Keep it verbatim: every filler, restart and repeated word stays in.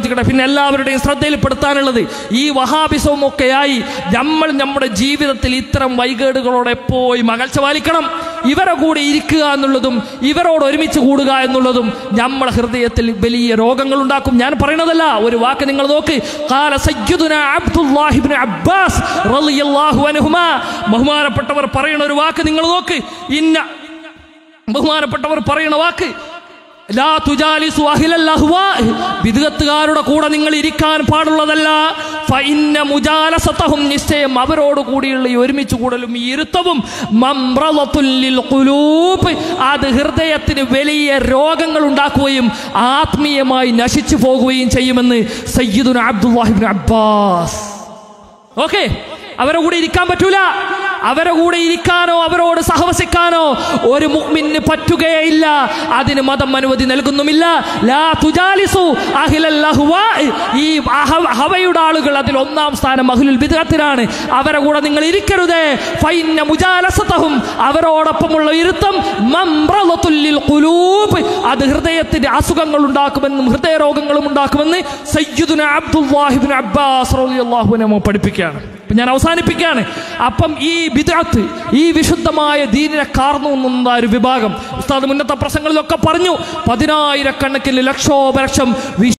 അനുഗ്രഹിക്കട്ടെ. പിന്നെ എല്ലാവരുടെയും ശ്രദ്ധയിൽപ്പെടുത്താനുള്ളത്, ഈ വഹാബിസവും ഒക്കെയായി നമ്മൾ നമ്മുടെ ജീവിതത്തിൽ ഇത്തരം വൈകേടുകളോടെ പോയി അകൽച്ച പാലിക്കണം. ഇവരെ കൂടെ ഇരിക്കുക എന്നുള്ളതും ഇവരോട് ഒരുമിച്ച് കൂടുക എന്നുള്ളതും നമ്മുടെ ഹൃദയത്തിൽ വലിയ രോഗങ്ങൾ ഉണ്ടാക്കും. ഞാൻ പറയുന്നതല്ല, ഒരു വാക്ക് നിങ്ങൾ നോക്ക്. ഖാല സയ്യിദുനാ അബ്ദുല്ലാഹി ഇബ്നു അബ്ബാസ് റളിയല്ലാഹു അൻഹുമാ, ബഹുമാനപ്പെട്ടവർ പറയുന്ന ഒരു വാക്ക് നിങ്ങൾ നോക്ക്. ഇന്ന ബഹുമാനപ്പെട്ടവർ പറയുന്ന വാക്ക്, ലാ തുജാലിസു അഹ്ലൽ അഹ്വാ, ബിദ്അത്തുകാരുടെ കൂടെ നിങ്ങൾ ഇരിക്കാൻ പാടുള്ളതല്ല. ഫഇന്ന മുജാലസതഹും, നിശ്ചയം അവരോട് കൂടിയുള്ള ഈ ഒരുമിച്ച് കൂടലും ഈ ഇരുത്തവും മംറളത്തുൽ ലിൽ ഖുലൂബ്, അത് ഹൃദയത്തിന് വലിയ രോഗങ്ങൾ ഉണ്ടാക്കുകയും ആത്മീയമായി നശിച്ചു പോകുകയും ചെയ്യുമെന്ന് സയ്യിദുനാ അബ്ദുല്ലാഹി ഇബ്നു അബ്ബാസ്. ഓക്കെ, അവരെ കൂടെ ഇരിക്കാൻ പറ്റൂല. അവരെ കൂടെ ഇരിക്കാനോ അവരോട് സഹവസിക്കാനോ ഒരു മുഅ്മിന് പറ്റുകയില്ല. അതിന് മതം അനുമതി നൽകുന്നുമില്ല. ലാ തുജാലിസു അഹ്ലൽ അഹ്വാ, ഈ ഹവയുടെ ആളുകൾ അതിൽ ഒന്നാം സ്ഥാനം അഹ്ലുൽ ബിദ്അത്തിനാണ്. അവരെ കൂടെ നിങ്ങൾ ഇരിക്കരുത്. ഫഇന്ന മുജാലസതഹും, അവരോടൊപ്പമുള്ള ഇരുത്തം മംറളത്തുൽ ലിൽ ഖുലൂബ്, അത് ഹൃദയത്തിന്റെ അസുഖങ്ങൾ ഉണ്ടാക്കുമെന്നും ഹൃദയ രോഗങ്ങളും ഉണ്ടാക്കുമെന്ന് സയ്യിദുനാ അബ്ദുല്ലാഹി ഇബ്നു അബ്ബാസ് റളിയല്ലാഹു അൻഹു പഠിപ്പിക്കുകയാണ്. ഞാൻ അവസാനിപ്പിക്കുകയാണ്. അപ്പം ഈ ബിദ്അത്ത്, ഈ വിശുദ്ധമായ ദീനിനെ കാർന്നു നിന്ന ഒരു വിഭാഗം, ഉസ്താദ് മുന്നത്തെ പ്രസംഗങ്ങളിലൊക്കെ പറഞ്ഞു, പതിനായിരക്കണക്കിന് ലക്ഷോപലക്ഷം